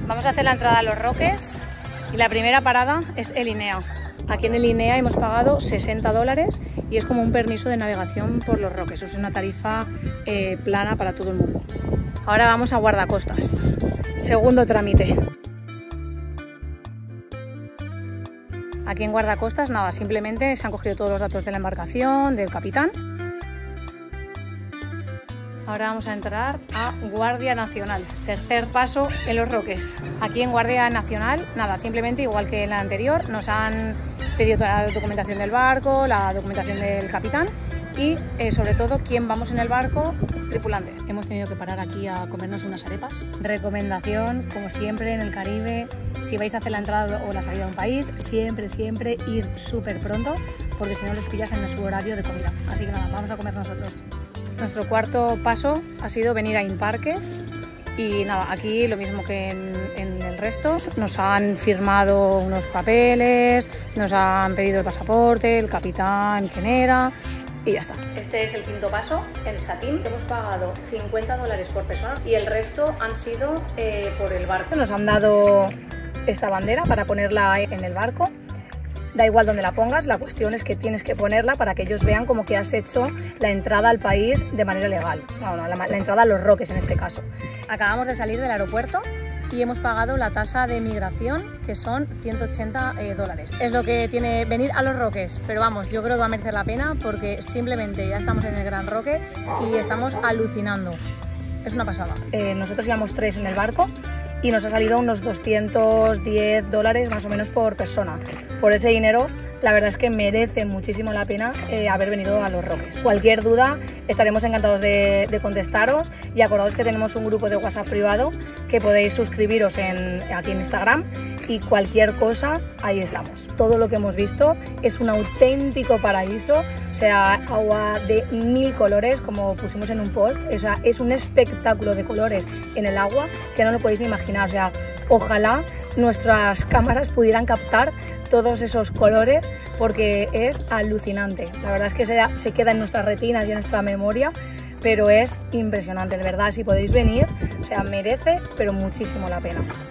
Vamos a hacer la entrada a Los Roques y la primera parada es el INEA. Aquí en el INEA hemos pagado $60 y es como un permiso de navegación por Los Roques. Es una tarifa plana para todo el mundo. Ahora vamos a Guardacostas. Segundo trámite. Aquí en Guardacostas nada, simplemente se han cogido todos los datos de la embarcación, del capitán. Ahora vamos a entrar a Guardia Nacional, tercer paso en Los Roques. Aquí en Guardia Nacional, nada, simplemente igual que en la anterior, nos han pedido toda la documentación del barco, la documentación del capitán y sobre todo quién vamos en el barco, tripulantes. Hemos tenido que parar aquí a comernos unas arepas. Recomendación, como siempre en el Caribe, si vais a hacer la entrada o la salida de un país, siempre ir súper pronto, porque si no les pillas en su horario de comida. Así que nada, vamos a comer nosotros. Nuestro cuarto paso ha sido venir a Imparques y nada, aquí lo mismo que en el resto, nos han firmado unos papeles, nos han pedido el pasaporte, el capitán, quién era y ya está. Este es el quinto paso, el SATIM. Hemos pagado $50 por persona y el resto han sido por el barco. Nos han dado esta bandera para ponerla en el barco. Da igual donde la pongas, la cuestión es que tienes que ponerla para que ellos vean como que has hecho la entrada al país de manera legal. Bueno, la entrada a Los Roques en este caso. Acabamos de salir del aeropuerto y hemos pagado la tasa de migración, que son $180. Es lo que tiene venir a Los Roques, pero vamos, yo creo que va a merecer la pena porque simplemente ya estamos en el Gran Roque y estamos alucinando. Es una pasada. Nosotros llevamos 3 en el barco y nos ha salido unos $210 más o menos por persona. Por ese dinero, la verdad es que merece muchísimo la pena haber venido a Los Roques. Cualquier duda, estaremos encantados de contestaros y acordaos que tenemos un grupo de WhatsApp privado que podéis suscribiros aquí en Instagram y cualquier cosa, ahí estamos. Todo lo que hemos visto es un auténtico paraíso, o sea, agua de 1000 colores, como pusimos en un post, o sea, es un espectáculo de colores en el agua que no lo podéis ni imaginar, o sea, ojalá nuestras cámaras pudieran captar todos esos colores porque es alucinante. La verdad es que se queda en nuestras retinas y en nuestra memoria, pero es impresionante, de verdad, si podéis venir, o sea, merece pero muchísimo la pena.